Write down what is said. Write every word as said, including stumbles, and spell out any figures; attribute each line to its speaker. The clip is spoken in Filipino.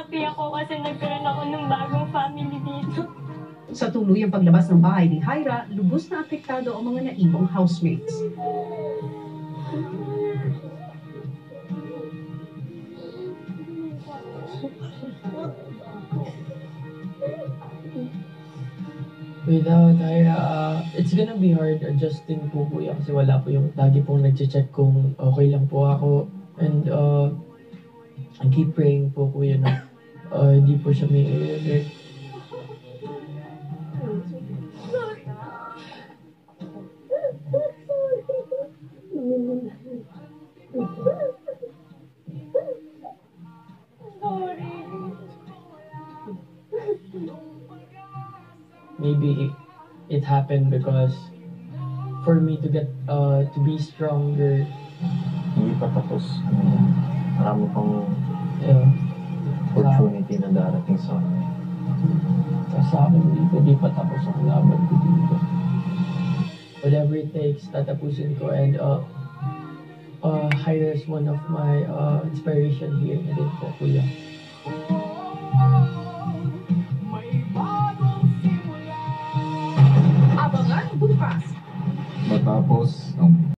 Speaker 1: happy ako kasi nagkaroon ako ng bagong family dito.
Speaker 2: Sa tuluyang paglabas ng bahay ni Haira, lubos na apektado ang mga naibong housemates.
Speaker 3: Without Haira, uh, it's gonna be hard adjusting po kuya kasi wala po yung lagi pong nag-check kung okay lang po ako. And uh, I keep praying po kuya na uh, hindi po siya may i-alert. Maybe it happened because for me to get uh to be stronger.
Speaker 4: Hindi pa tapos. Marami pang
Speaker 3: Yeah.
Speaker 4: opportunity na darating sa akin.
Speaker 3: Sa akin dito, di pa tapos ang laban ko dito. Whatever it takes, tatapusin ko. And uh, uh, Haira is one of my uh, inspiration here na din po, kuya.
Speaker 2: Abangan bukas.
Speaker 4: Matapos ang